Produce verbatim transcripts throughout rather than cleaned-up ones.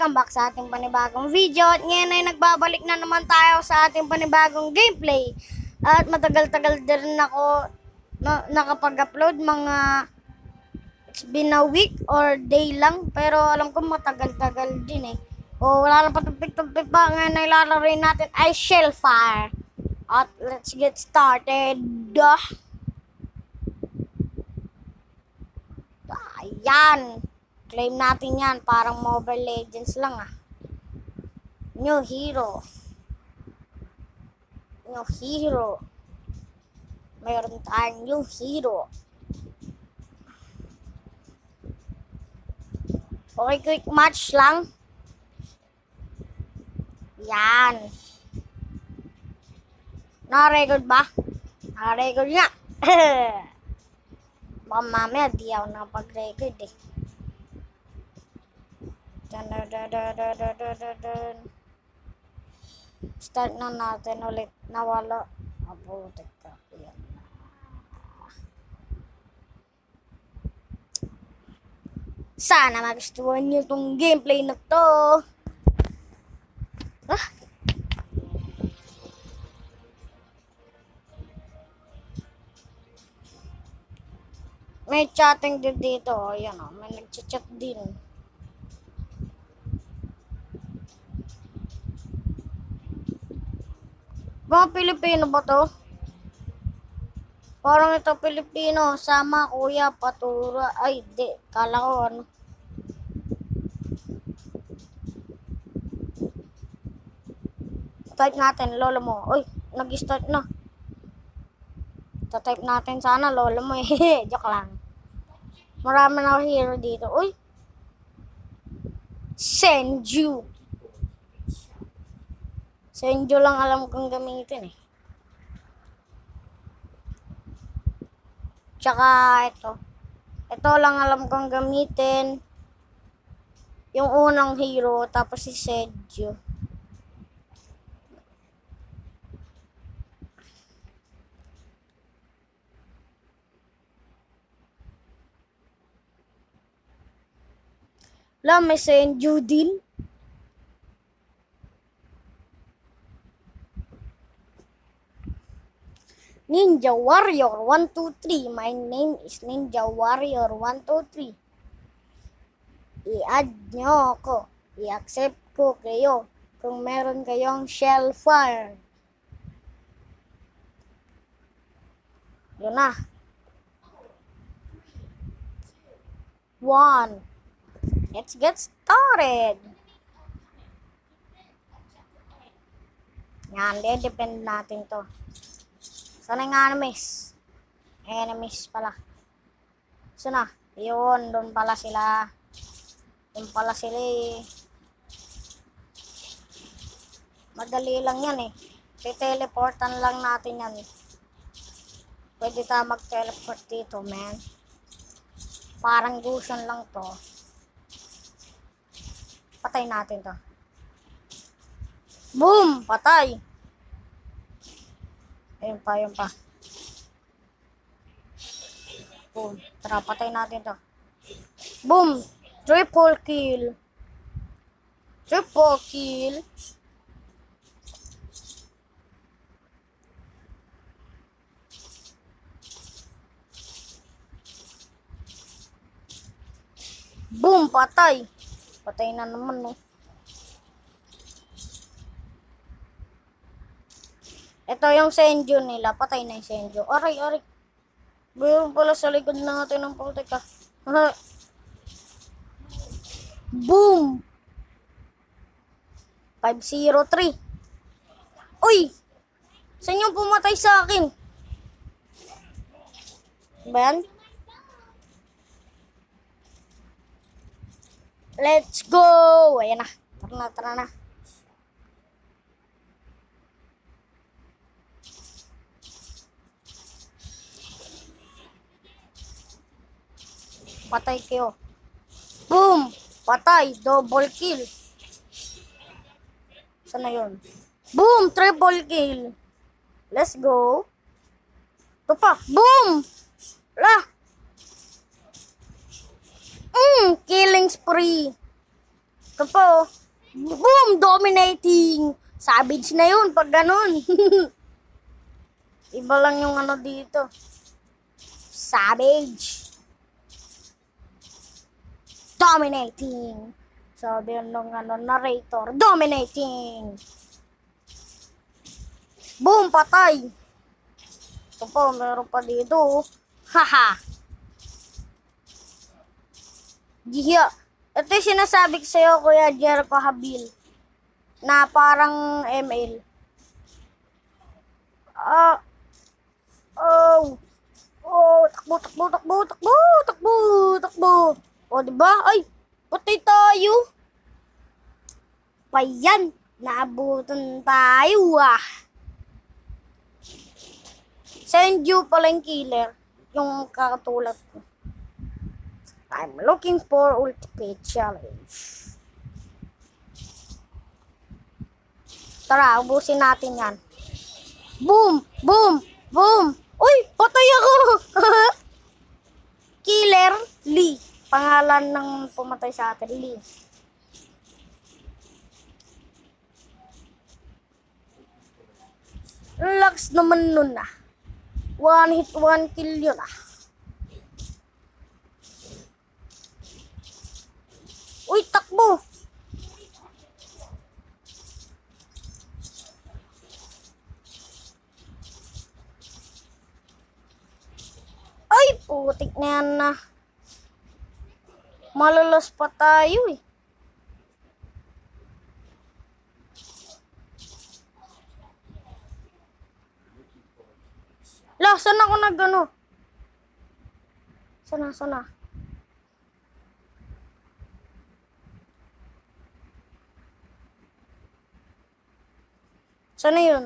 welcome back sa ating panibagong video. At ngayon ay nagbabalik na naman tayo sa ating panibagong gameplay. At matagal-tagal din ako na, nakapag-upload, mga it's been a week or day lang. Pero alam ko matagal-tagal din eh. O wala lang patupik-tupik pa. Ngayon ay lalaroin natin ay Shellfire. At let's get started. Ayan. Claim natin yan. Parang Mobile Legends lang ah. New hero. New hero. Mayroon tayong new hero. Okay, quick match lang. Yan. Na-record ba? Na-record nga. Baka mamaya di ako nakapag-record eh. Start na natin ulit. Nawala. Abutik ka. Yan. Sana magustuhan nyo itong gameplay na to. Ah. May chatting din dito. Ayan o. May nag-chat din. Mga Pilipino ba to? Parang ito Pilipino. Sama kuya patura. Ay, di. Kala ko ano. Type natin, lolo mo. Uy, nag-start na. Type natin sana, lolo mo eh. Joke lang. Marami na hero dito. Uy. Senju. Senju lang alam kong gamitin eh. Tsaka ito. Ito lang alam kong gamitin. Yung unang hero, tapos si Senju. Wala, may Senju din. Ninja Warrior one two three. My name is Ninja Warrior one two three. I-add nyo ako. I-accept ko kayo kung meron kayong Shellfire. Yun na. One. Let's get started. Yan, de-depend natin to. Sana yung enemies. Enemies pala. Sana, yun, doon pala sila. Doon pala sila eh. Madali lang yan eh. Te-teleportan lang natin yan eh. Pwede tayo mag-teleport dito, man. Parang gusion lang to. Patay natin to. Boom! Patay! Ayun pa, ayun pa. Boom. Tara, patay natin to. Boom! Triple kill. Triple kill. Boom! Patay! Patay na naman eh. Ito yung Senju nila. Patay na yung Senju. Aray, aray. Mayroon pala sa likod natin ng putik ah. Boom! five zero three. Uy! Saan yung pumatay sa akin? Ba yan? Let's go! Ayan na. Tara na, tara na. Patay kayo. Boom! Patay. Double kill. Sana yun? Boom! Triple kill. Let's go. Ito pa. Boom! La! Mm, killing spree. Ito po. Boom! Dominating! Savage na yun pag ganun. Iba lang yung ano dito. Savage. Dominating. Sabi ng ano, narrator. Dominating. Boom! Patay. Ito po, meron pa dito. Haha. Giya. Ito yung sinasabi ko sa'yo, Kuya Jericho Habil. Na parang M L. Ah. Oh. Oh, takbo, takbo, takbo, takbo, takbo, takbo. O, diba? Ay, patay tayo. Payan, naabutan tayo ah. Send you pala yung killer. Yung kakatulad ko. I'm looking for ultimate challenge. Tara, ubusin natin yan. Boom! Boom! Boom! Uy! Patay ako! Killer Lee. Pangalan ng pumatay sa atin, Lee. Relax naman nun ah. One hit, one kill yun ah. Uy, takbo! Ay, putik na yan na. Malalas pa tayo eh. Lah, saan ako nag-ano? Sana, sana. Sana yun?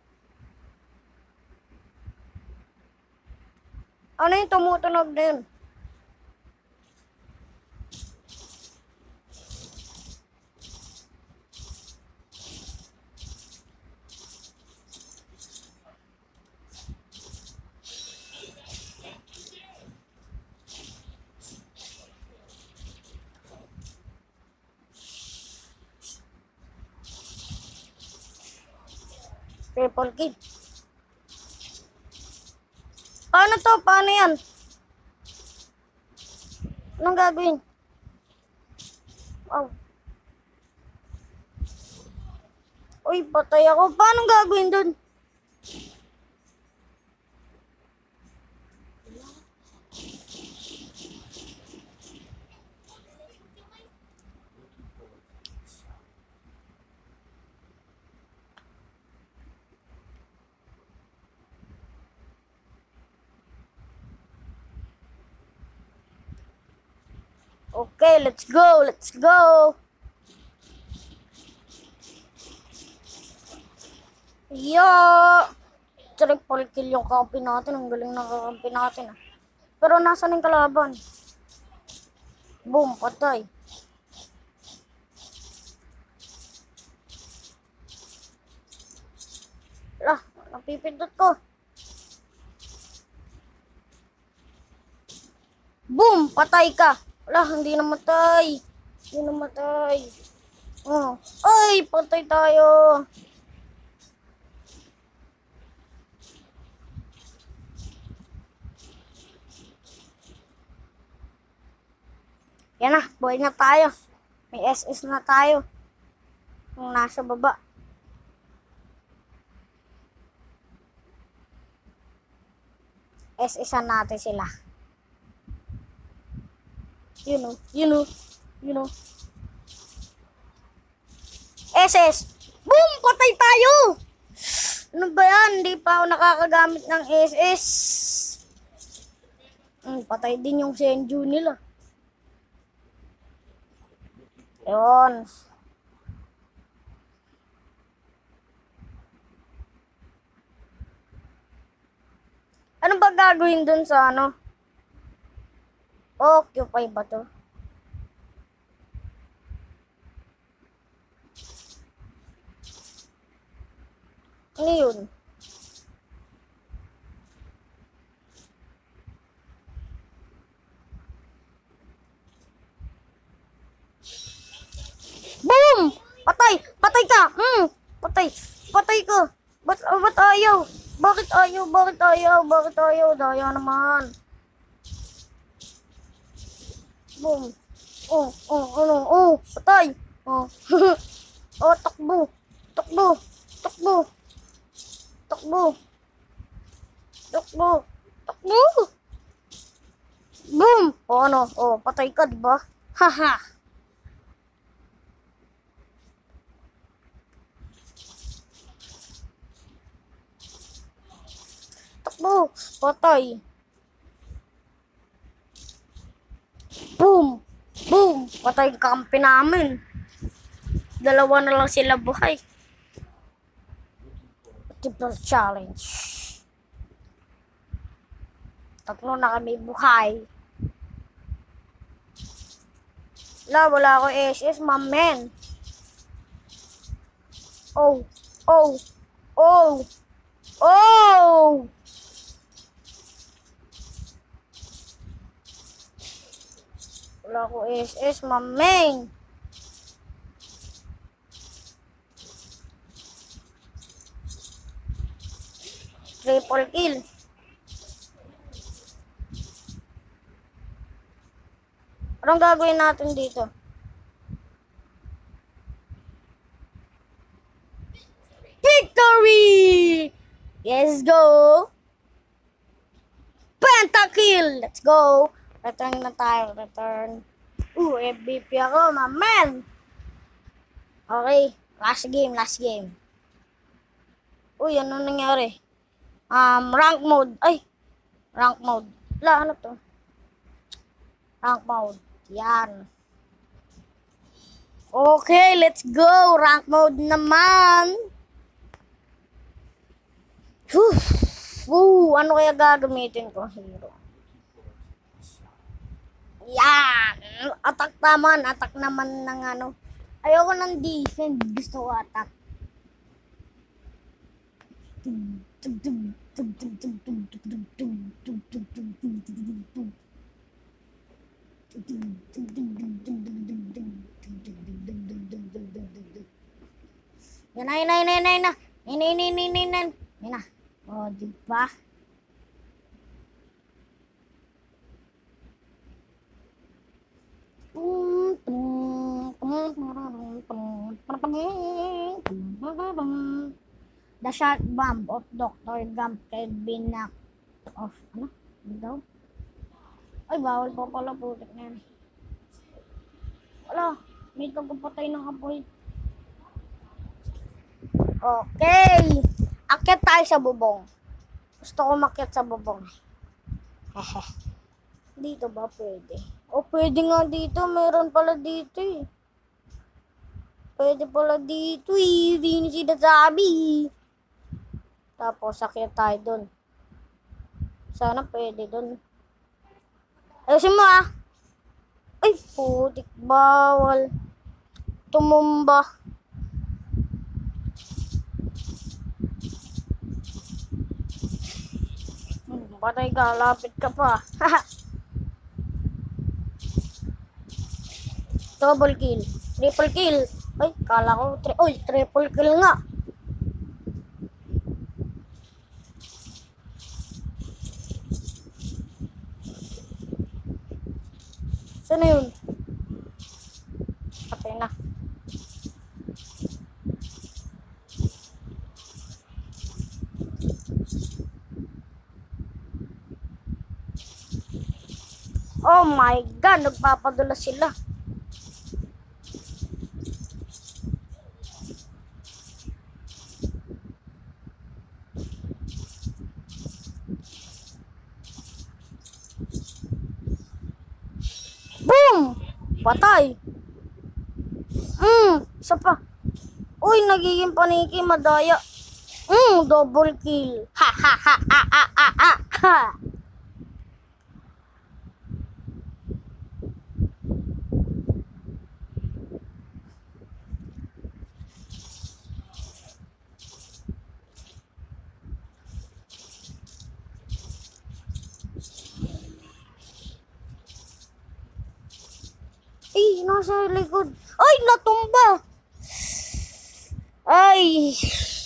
Ano yung tumutunog na yun? Triple kill. Paano to? Paano yan? Anong gagawin? Wow. Uy, patay ako. Paano gagawin dun? Okay, let's go, let's go. Yo! Triple kill yung kampi natin. Ang galing ng kampi natin ah. Pero nasaan yung kalaban? Boom, patay. Lah, napipindot ko. Boom, patay ka. Wala, hindi namatay. Hindi namatay. Oh. Ay, patay tayo. Yan na, buhay na tayo. May S S na tayo. Yung nasa baba. S S-an natin sila. You know, you know, you know. S S. Boom! Patay tayo! Ano ba yan? Hindi pa ako nakakagamit ng S S. Hmm, patay din yung Senju nila. Yun. Ano ba gagawin dun sa ano? Occupy ba to? Ano yun? Mm, patay. Patay ka. Ba't, ah, ba't ayaw? Bakit ayaw? Bakit ayaw? Bakit ayaw? Daya naman. Boom. Oh, oh, ano, oh, patay. Oh, oh, takbo. Takbo. Takbo. Takbo. Takbo. Takbo. Boom. Oh, ano, oh, patay ka, diba? Haha. Takbo. Patay. Boom. Boom. Patay kampi namin. Dalawa na lang sila buhay. Triple challenge. Tatlo na kami buhay. Wala, wala ako S S, mamen. Oh, oh, oh, oh! Wala ko S S, mamen. Triple kill. Anong gagawin natin dito? Victory! Let's go! Pentakill! Let's go! Return na tayo. Return. Uh, M V P ako, my man! Okay. Last game, last game. Uy, ano nangyari? Um, rank mode. Ay! Rank mode. Wala, ano to? Rank mode. Yan. Okay, let's go. Rank mode naman. Whew. Woo, ano kaya gagamitin ko? Hero. Yan. Attack naman. Attack naman ng ano. Ayoko ng defense. Gusto ko attack. Yan na, yan na, yan na, yan na, yan na, yan na, yan na, yan na, yan na, o, diba? The shot bomb of Doctor Gump can be knocked off. Ano? Ano daw? Ay, bawal pa pala, putik na yan. Wala, may kagapatay ng apoy. Okay. Akyat tayo sa bubong. Gusto ko makyat sa bubong. Dito ba pwede? O, pwede nga dito. Meron pala dito eh. Pwede pala dito eh. Hindi sinasabi. Tapos, akyat tayo dun. Sana pwede dun. Ayusin mo ah. Ay, putik. Bawal. Tumumba. Patay ka, lapit ka pa. Double kill. Triple kill. Ay, kala ko. Tri Uy, triple kill nga. Saan na yun? Patay na. Oh my God, nagpapadala sila. Boom! Patay. Hmm, isa pa. Uy, nagiging paniki, madaya. Hmm, double kill. Ha ha ha ha ha ha ha ha. Ay, nasa likod. Ay, natumba. Ay!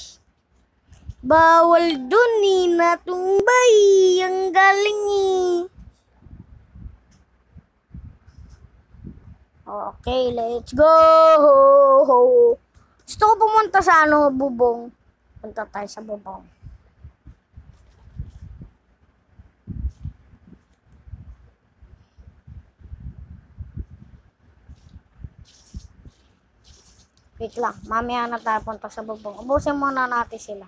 Bawal dun eh, natumbay. Ang galing eh. Okay, let's go! Gusto ko pumunta sa ano, bubong. Punta tayo sa bubong. Wait lang, mamaya na tayo punta sa bubong. Ubusin muna natin sila.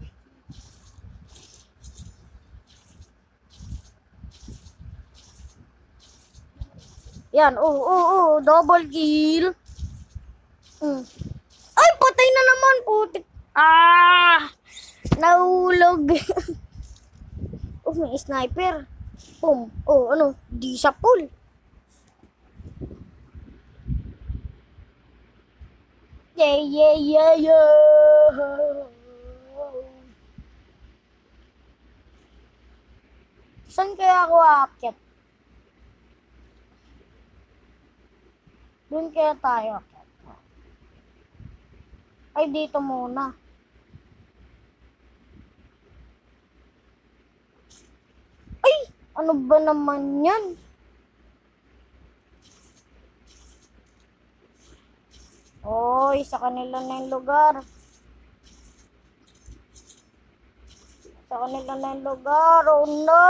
Yan, oh, oh, oh, double kill. Mm. Ay, patay na naman, putik. Ah! Nahulog. Oh, may sniper. Boom. Oh, ano? Di sa pool. Yeah, yeah, yeah, yeah. Saan kaya ako aakyat? Doon kaya tayo aakyat. Ay, dito muna. Ay! Ano ba naman yan? Oy, sa kanila na yung lugar. Sa kanila na yung lugar. Oh no!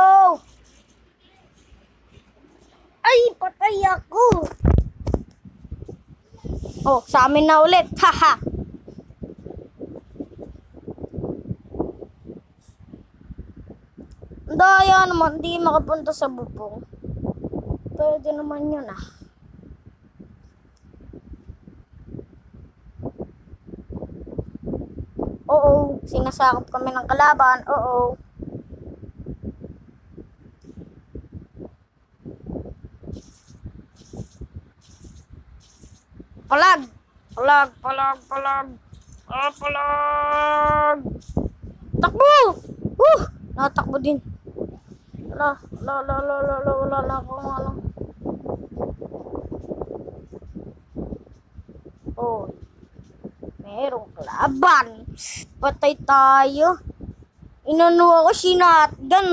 Ay, patay ako! Oh, sa amin na ulit. Haha! Daya naman, di makapunta sa bubong. Pwede naman yun ah. Oo, sinasakop kami ng kalaban. Oo. Palag! Palag, palag, palag. Ah, palag! Takbo! Uh! Natakbo din. Wala, wala, wala, wala, wala, wala na akong ano. Oh. Merong kalaban. Patay tayo. Inano ako, sinatgan.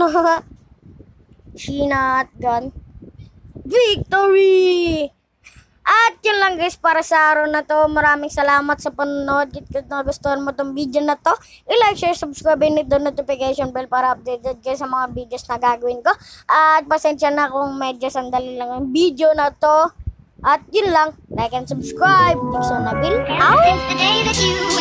Sinatgan. Victory! At yun lang guys para sa araw na to. Maraming salamat sa panonood. Kung nagustuhan mo tong video na to, i-like, share, subscribe, and hit the notification bell para updated kayo sa mga videos na gagawin ko. At pasensya na kung medyo sandali lang ang video na to. At yun lang, like and subscribe. Dixon Nabil, out!